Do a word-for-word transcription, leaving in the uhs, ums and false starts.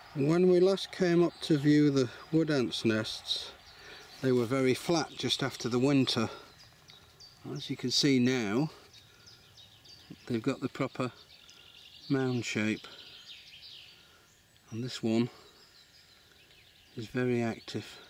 When we last came up to view the wood ants' nests, they were very flat just after the winter. As you can see now, they've got the proper mound shape, and this one is very active.